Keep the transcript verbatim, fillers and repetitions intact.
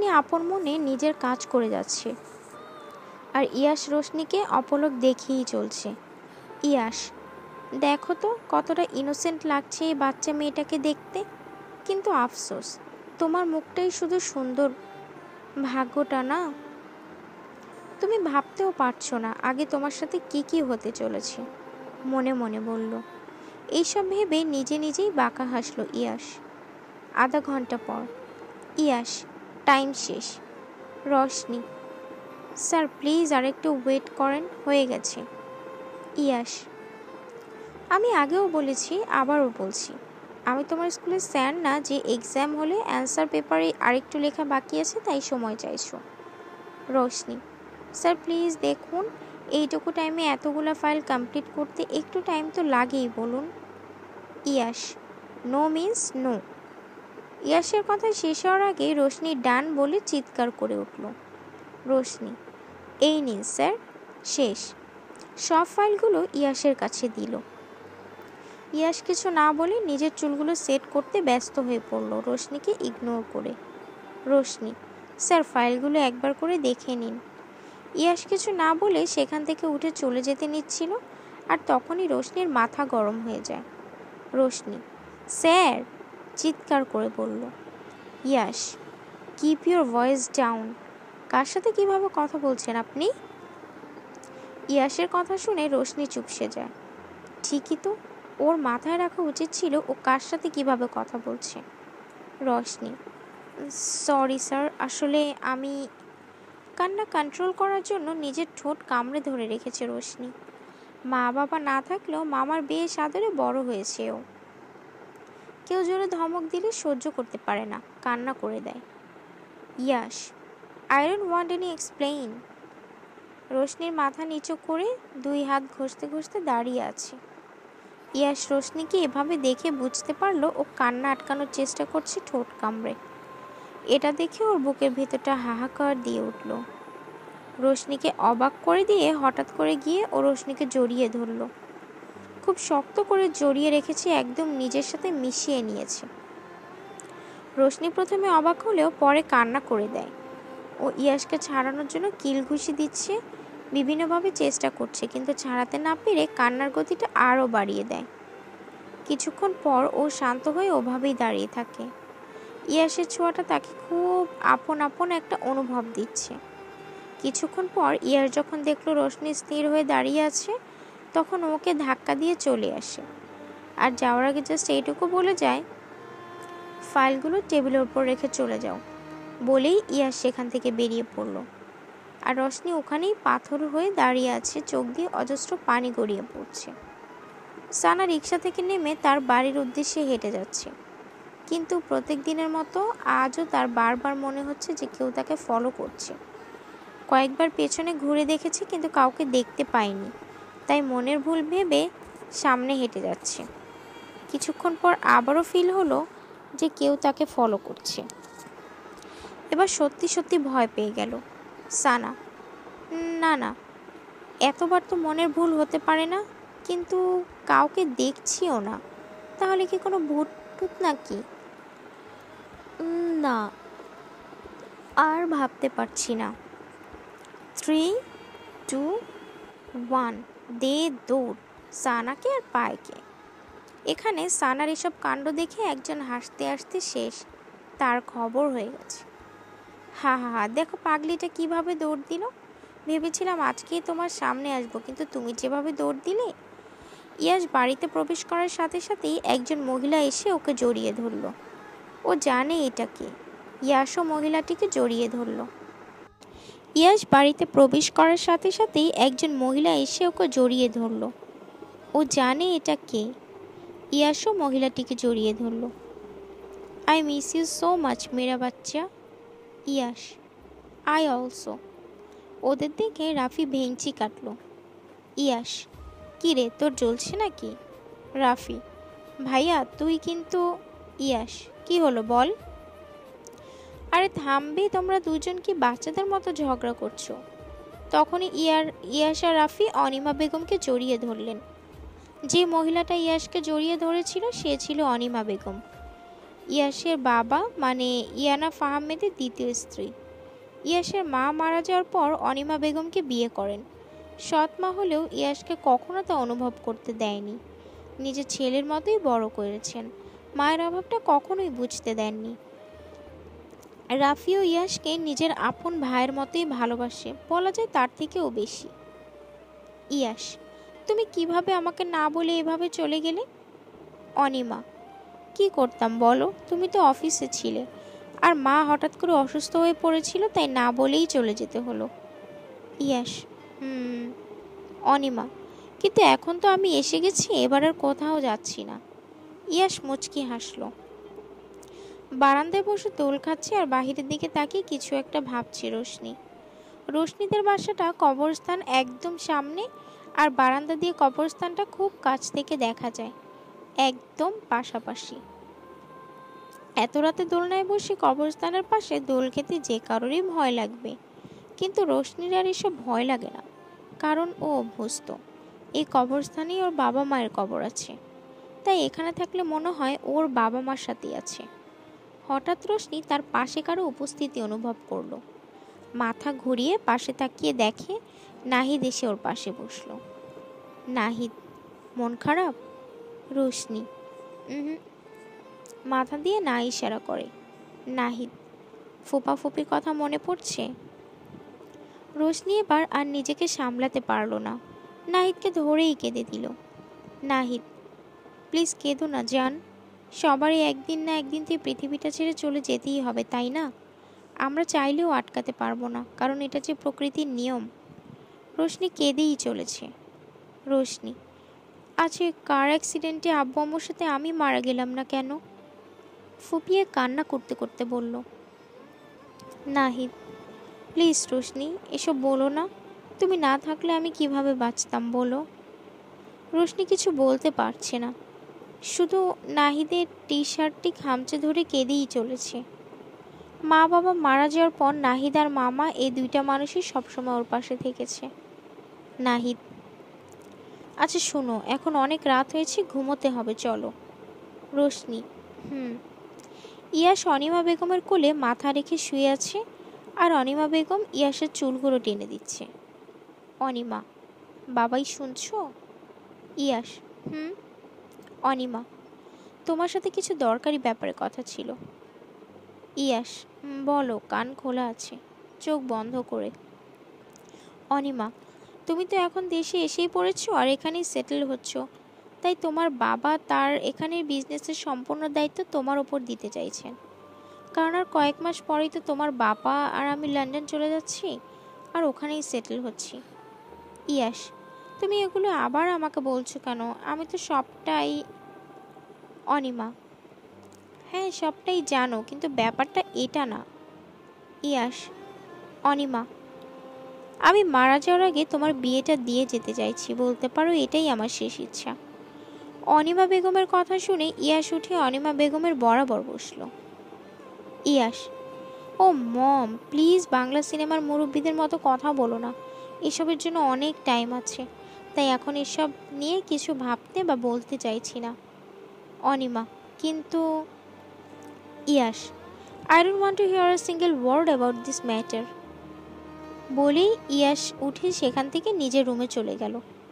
রোশনি আপন মনে নিজের কাজ করে যাচ্ছে, আর ইয়াশ রোশনিকে অপলক দেখেই চলছে। ইয়াশ, দেখো তো কতটা ইনোসেন্ট লাগছে এই বাচ্চা মেয়েটাকে দেখতে, কিন্তু আফসোস তোমার মুখটাই শুধু সুন্দর, ভাগ্যটা না। তুমি ভাবতেও পারছো না আগে তোমার সাথে কি কি হতে চলেছে, মনে মনে বলল। এইসব ভেবে নিজে নিজেই বাঁকা হাসল ইয়াশ। আধা ঘন্টা পর। ইয়াশ, টাইম শেষ। রশনি, স্যার প্লিজ আরেকটু ওয়েট করেন, হয়ে গেছে। ইয়াশ, আমি আগেও বলেছি আবারও বলছি, আমি তোমার স্কুলের স্যার না যে এক্সাম হলে অ্যান্সার পেপারে আরেকটু লেখা বাকি আছে তাই সময় চাইছো। রশনি, স্যার প্লিজ দেখুন, এইটুকু টাইমে এতগুলো ফাইল কমপ্লিট করতে একটু টাইম তো লাগেই বলুন। Yash, no means no. ইয়াশের কথা শেষ হওয়ার আগে রোশনি ডান বলে চিৎকার করে উঠল। রোশনি, এই নিন স্যার, শেষ। সব ফাইলগুলো ইয়াশের কাছে দিল। ইয়াশ কিছু না বলে নিজের চুলগুলো সেট করতে ব্যস্ত হয়ে পড়ল রোশনিকে ইগনোর করে। রোশনি, স্যার ফাইলগুলো একবার করে দেখে নিন। ইয়াশ কিছু না বলে সেখান থেকে উঠে চলে যেতে নিচ্ছিল, আর তখনই রোশনির মাথা গরম হয়ে যায়। রোশনি, স্যার, চিৎকার করে বলল। Yash, keep your voice down. কার সাথে কিভাবে কথা বলছেন আপনি? ইয়াশের কথা শুনে রোশনি চুপসে যায়। ঠিকই তো, ওর মাথায় রাখা উচিত ছিল ও কার সাথে কিভাবে কথা বলছে। রশনি, সরি স্যার, আসলে আমি। কান্না কন্ট্রোল করার জন্য নিজের ঠোঁট কামড়ে ধরে রেখেছে রোশনি। মা বাবা না থাকলেও মামার বেশ আদরে বড় হয়েছে ও। কেউ জোরে ধমক দিলে সহ্য করতে পারে না, কান্না করে দেয়। Yash, I don't want any explain. রোশনির মাথা নিচু করে দুই হাত ঘষতে ঘষতে দাঁড়িয়ে আছে। ইয়াশ রোশনিকে এভাবে দেখে বুঝতে পারলো ও কান্না আটকানোর চেষ্টা করছে ঠোঁট কামড়ে। এটা দেখে ওর বুকের ভেতরটা হাহাকার দিয়ে উঠল। রোশনিকে অবাক করে দিয়ে হঠাৎ করে গিয়ে ও রোশনিকে জড়িয়ে ধরল। খুব শক্ত করে জড়িয়ে রেখেছে, একদম নিজের সাথে মিশিয়ে নিয়েছে। রোশনি প্রথমে অবাক হলেও পরে কান্না করে দেয়। ও ইয়াশকে ছাড়ানোর জন্য কিল ঘুষি দিচ্ছে, বিভিন্নভাবে চেষ্টা করছে, কিন্তু ছাড়াতে না পেরে কান্নার গতিটা আরও বাড়িয়ে দেয়। কিছুক্ষণ পর ও শান্ত হয়ে ওভাবেই দাঁড়িয়ে থাকে। ইয়াশের ছোঁয়াটা তাকে খুব আপন আপন একটা অনুভব দিচ্ছে। কিছুক্ষণ পর ইয়াশ যখন দেখলো রোশনি স্থির হয়ে দাঁড়িয়ে আছে, তখন ওকে ধাক্কা দিয়ে চলে আসে, আর যাওয়ার আগে জাস্ট এইটুকু বলে যায়, ফাইলগুলো টেবিলের উপর রেখে চলে যাও। বলেই ইয়াশ সেখান থেকে বেরিয়ে পড়ল। আর রশনি ওখানেই পাথর হয়ে দাঁড়িয়ে আছে, চোখ দিয়ে অজস্র পানি গড়িয়ে পড়ছে। সানা রিক্সা থেকে নেমে তার বাড়ির উদ্দেশ্যে হেঁটে যাচ্ছে, কিন্তু প্রত্যেক দিনের মতো আজও তার বারবার মনে হচ্ছে যে কেউ তাকে ফলো করছে। কয়েকবার পেছনে ঘুরে দেখেছে কিন্তু কাউকে দেখতে পায়নি, তাই মনের ভুল ভেবে সামনে হেঁটে যাচ্ছে। কিছুক্ষণ পর আবারও ফিল হলো যে কেউ তাকে ফলো করছে। এবার সত্যি সত্যি ভয় পেয়ে গেল সানা। না না, এতবার তো মনের ভুল হতে পারে না, কিন্তু কাউকে দেখছিও না, তাহলে কি কোনো ভূত টুত নাকি? না, আর ভাবতে পারছি না। থ্রি টু ওয়ান, দে দৌড় সানাকে আর পায়কে। এখানে সানার এসব কাণ্ড দেখে একজন হাসতে হাসতে শেষ, তার খবর হয়ে গেছে। হা হা হা, দেখো পাগলিটা কিভাবে দৌড় দিল। ভেবেছিলাম আজকেই তোমার সামনে আসবো, কিন্তু তুমি যেভাবে দৌড় দিলে। ইয়াশ বাড়িতে প্রবেশ করার সাথে সাথেই একজন মহিলা এসে ওকে জড়িয়ে ধরল। ও জানে এটা কে। ইয়াশও মহিলাটিকে জড়িয়ে ধরল। ইয়াশ বাড়িতে প্রবেশ করার সাথে সাথেই একজন মহিলা এসে ওকে জড়িয়ে ধরল। ও জানে এটা কে। ইয়াশও মহিলাটিকে জড়িয়ে ধরল। I miss you so much মেরা বাচ্চা। Yash, I also. ওদের দেখে রাফি ভেঙচি কাটল। ইয়াশ, কী রে, তোর জ্বলছে নাকি? রাফি, ভাইয়া তুই কিন্তু। ইয়াশ, কি হলো বল? আরে থামবে, তোমরা দুজন কি বাচ্চাদের মতো ঝগড়া করছো? তখনই ইয়ার ইয়াশ আর রাফি অনিমা বেগমকে জড়িয়ে ধরলেন। যে মহিলাটা ইয়াশকে জড়িয়ে ধরেছিল সে ছিল অনিমা বেগম। ইয়াসের বাবা মানে ইয়ানা আহমেদের দ্বিতীয় স্ত্রী। ইয়াসের মা মারা যাওয়ার পর অনিমা বেগমকে বিয়ে করেন। সৎ মা হলেও ইয়াসকে কখনো তা অনুভব করতে দেয়নি। নিজের ছেলের মতোই বড় করেছেন, মায়ের অভাবটা কখনোই বুঝতে দেননি। রাফিও ইয়াসকে নিজের আপন ভাইয়ের মতোই ভালোবাসে, বলা যায় তার থেকেও বেশি। ইয়াস, তুমি কিভাবে আমাকে না বলে এভাবে চলে গেলে? অনিমা, কি করতাম বলো, তুমি তো অফিসে ছিলে, আর মা হঠাৎ করে অসুস্থ হয়ে পড়েছিল, তাই না বলেই চলে যেতে হলো। ইয়াস, হুম। অনিমা, কিন্তু এখন তো আমি এসে গেছি, এবার আর কোথাও যাচ্ছি না। ইয়াস মুচকি হাসলো। বারান্দায় বসে দোল খাচ্ছে আর বাহিরের দিকে তাকিয়ে কিছু একটা ভাবছে রোশনি। রোশনিদের বাসাটা কবরস্থান একদম সামনে, আর বারান্দা দিয়ে কবরস্থানটা খুব কাছ থেকে দেখা যায়, একদম পাশাপাশি। এত রাতে দোলনায় বসে কবরস্থানের পাশে দোল খেতে যে কারোরই ভয় লাগবে, কিন্তু রোশনির আর এসব ভয় লাগে না, কারণ ও অভ্যস্ত। এই কবরস্থানেই ওর বাবা মায়ের কবর আছে, তাই এখানে থাকলে মনে হয় ওর বাবা মার সাথেই আছে। হঠাৎ রোশনি তার পাশে কারো উপস্থিতি অনুভব করলো। মাথা ঘুরিয়ে পাশে তাকিয়ে দেখে নাহিদ এসে ওর পাশে বসলো। নাহিদ, মন খারাপ? রোশনি হুম মাথা দিয়ে না ইশারা করে। নাহিদ, ফুপা ফুপির কথা মনে পড়ছে? রোশনি এবার আর নিজেকে সামলাতে পারলো না, নাহিদকে ধরেই কেঁদে দিল। নাহিদ, প্লিজ কেঁদো না জান, সবারই একদিন না একদিন তো পৃথিবীটা ছেড়ে চলে যেতেই হবে, তাই না? আমরা চাইলেও আটকাতে পারবো না, কারণ এটা যে প্রকৃতির নিয়ম। রোশনি কেঁদেই চলেছে। রোশনি, আচ্ছা কার অ্যাক্সিডেন্টে আব্বু আম্মুর সাথে আমি মারা গেলাম না কেন? ফুপিয়ে কান্না করতে করতে বলল। নাহিদ, প্লিজ রোশনি, এসব বলো না, তুমি না থাকলে আমি কিভাবে বাঁচতাম বলো? রোশনি কিছু বলতে পারছে না, শুধু নাহিদের টি শার্টটি খামচে ধরে কেঁদেই চলেছে। মা বাবা মারা যাওয়ার পর নাহিদ আর মামা এই দুইটা মানুষই সবসময় ওর পাশে থেকেছে। নাহিদ, আচ্ছা শোনো, এখন অনেক রাত হয়েছে, ঘুমোতে হবে, চলো। রোশনি, হুম। ইয়াস অনিমা বেগমের কোলে মাথা রেখে শুয়ে আছে, আর অনিমা বেগম ইয়াসের চুলগুলো টেনে দিচ্ছে। অনিমা, বাবাই শুনছো? ইয়াস, হুম। অনিমা, তোমার সাথে কিছু দরকারি ব্যাপারে কথা ছিল। ইয়াস, বলো, কান খোলা আছে, চোখ বন্ধ করে। অনিমা, তুমি তো এখন দেশে এসেই পড়েছো আর এখানেই সেটেল হচ্ছ, তাই তোমার বাবা তার এখানের বিজনেসের সম্পূর্ণ দায়িত্ব তোমার ওপর দিতে চাইছেন, কারণ আর কয়েক মাস পরেই তো তোমার বাবা আর আমি লন্ডন চলে যাচ্ছি আর ওখানেই সেটেল হচ্ছি। ইয়াস, তুমি এগুলো আবার আমাকে বলছো কেন? আমি তো সবটাই। অনিমা, হ্যাঁ সবটাই জানো, কিন্তু ব্যাপারটা এটা না। ইয়াস, অনিমা, আমি মারা যাওয়ার আগে তোমার বিয়েটা দিয়ে যেতে চাইছি, বলতে পারো এটাই আমার শেষ ইচ্ছা। অনিমা বেগমের কথা শুনে ইয়াস উঠে অনিমা বেগমের বরাবর বসল। ইয়াস, ও মম, প্লিজ বাংলা সিনেমার মুরব্বীদের মতো কথা বলো না, এসবের জন্য অনেক টাইম আছে, তাই এখন এসব নিয়ে কিছু ভাবতে বা বলতে চাইছি না। অনিমা, কিন্তু। Yash, I don't want to hear a single word about this matter. বলেই ইয়াস উঠে সেখান থেকে নিজের রুমে চলে গেল।